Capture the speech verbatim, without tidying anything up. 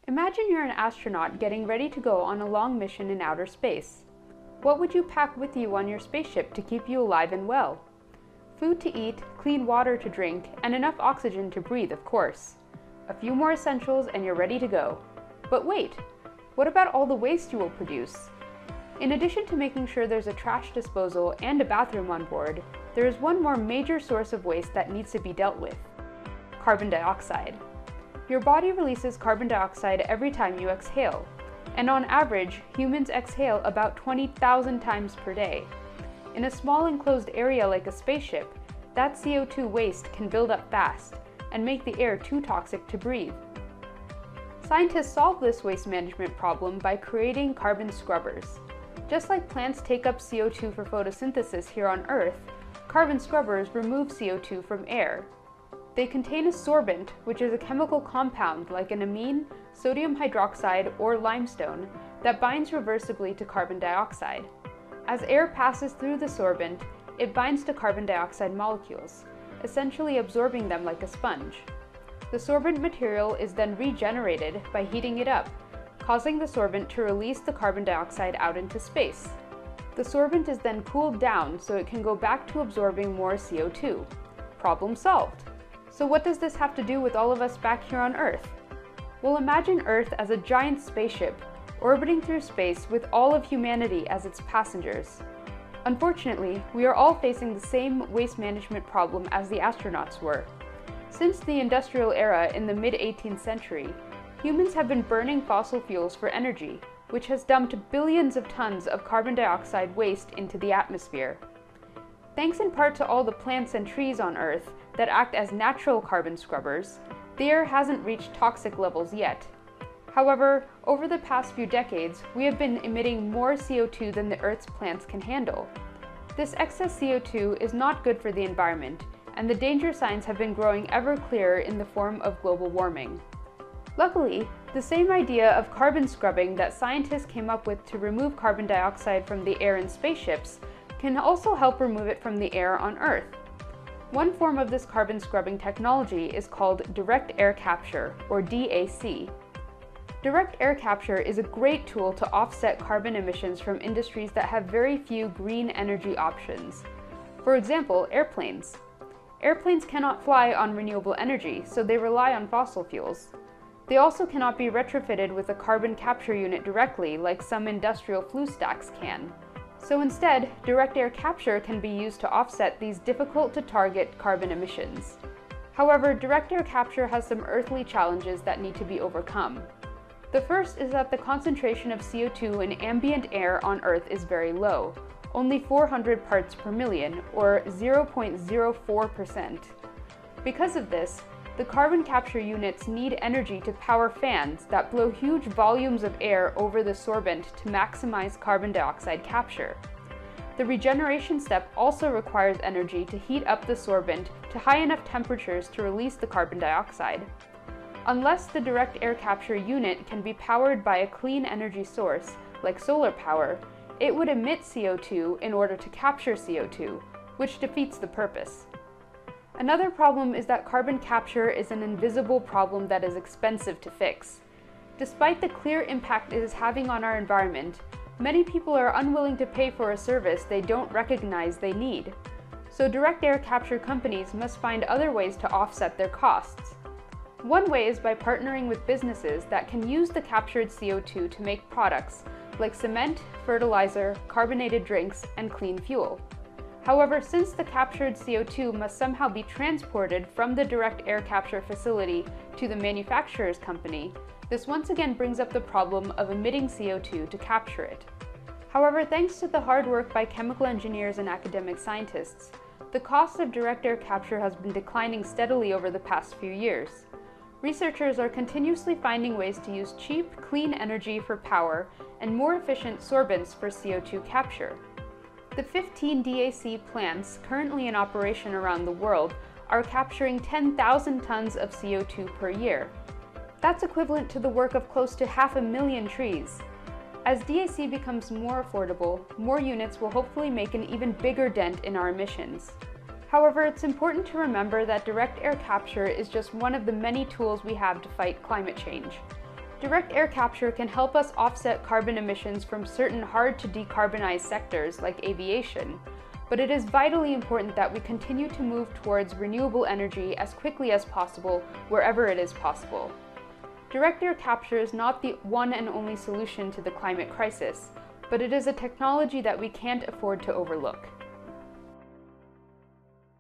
Imagine you're an astronaut getting ready to go on a long mission in outer space. What would you pack with you on your spaceship to keep you alive and well? Food to eat, clean water to drink, and enough oxygen to breathe, of course. A few more essentials and you're ready to go. But wait, what about all the waste you will produce? In addition to making sure there's a trash disposal and a bathroom on board, there is one more major source of waste that needs to be dealt with: carbon dioxide. Your body releases carbon dioxide every time you exhale, and on average, humans exhale about twenty thousand times per day. In a small enclosed area like a spaceship, that C O two waste can build up fast and make the air too toxic to breathe. Scientists solve this waste management problem by creating carbon scrubbers. Just like plants take up C O two for photosynthesis here on Earth, carbon scrubbers remove C O two from air. They contain a sorbent, which is a chemical compound like an amine, sodium hydroxide, or limestone that binds reversibly to carbon dioxide. As air passes through the sorbent, it binds to carbon dioxide molecules, essentially absorbing them like a sponge. The sorbent material is then regenerated by heating it up, causing the sorbent to release the carbon dioxide out into space. The sorbent is then cooled down so it can go back to absorbing more C O two. Problem solved. So what does this have to do with all of us back here on Earth? Well, imagine Earth as a giant spaceship orbiting through space with all of humanity as its passengers. Unfortunately, we are all facing the same waste management problem as the astronauts were. Since the industrial era in the mid eighteenth century, humans have been burning fossil fuels for energy, which has dumped billions of tons of carbon dioxide waste into the atmosphere. Thanks in part to all the plants and trees on Earth that act as natural carbon scrubbers, the air hasn't reached toxic levels yet. However, over the past few decades, we have been emitting more C O two than the Earth's plants can handle. This excess C O two is not good for the environment, and the danger signs have been growing ever clearer in the form of global warming. Luckily, the same idea of carbon scrubbing that scientists came up with to remove carbon dioxide from the air in spaceships can also help remove it from the air on Earth. One form of this carbon scrubbing technology is called direct air capture, or D A C. Direct air capture is a great tool to offset carbon emissions from industries that have very few green energy options. For example, airplanes. Airplanes cannot fly on renewable energy, so they rely on fossil fuels. They also cannot be retrofitted with a carbon capture unit directly like some industrial flue stacks can. So instead, direct air capture can be used to offset these difficult-to-target carbon emissions. However, direct air capture has some earthly challenges that need to be overcome. The first is that the concentration of C O two in ambient air on Earth is very low, only four hundred parts per million, or zero point zero four percent. Because of this, the carbon capture units need energy to power fans that blow huge volumes of air over the sorbent to maximize carbon dioxide capture. The regeneration step also requires energy to heat up the sorbent to high enough temperatures to release the carbon dioxide. Unless the direct air capture unit can be powered by a clean energy source, like solar power, it would emit C O two in order to capture C O two, which defeats the purpose. Another problem is that carbon capture is an invisible problem that is expensive to fix. Despite the clear impact it is having on our environment, many people are unwilling to pay for a service they don't recognize they need. So direct air capture companies must find other ways to offset their costs. One way is by partnering with businesses that can use the captured C O two to make products like cement, fertilizer, carbonated drinks, and clean fuel. However, since the captured C O two must somehow be transported from the direct air capture facility to the manufacturer's company, this once again brings up the problem of emitting C O two to capture it. However, thanks to the hard work by chemical engineers and academic scientists, the cost of direct air capture has been declining steadily over the past few years. Researchers are continuously finding ways to use cheap, clean energy for power and more efficient sorbents for C O two capture. The fifteen D A C plants currently in operation around the world are capturing ten thousand tons of C O two per year. That's equivalent to the work of close to half a million trees. As D A C becomes more affordable, more units will hopefully make an even bigger dent in our emissions. However, it's important to remember that direct air capture is just one of the many tools we have to fight climate change. Direct air capture can help us offset carbon emissions from certain hard-to-decarbonize sectors like aviation, but it is vitally important that we continue to move towards renewable energy as quickly as possible wherever it is possible. Direct air capture is not the one and only solution to the climate crisis, but it is a technology that we can't afford to overlook.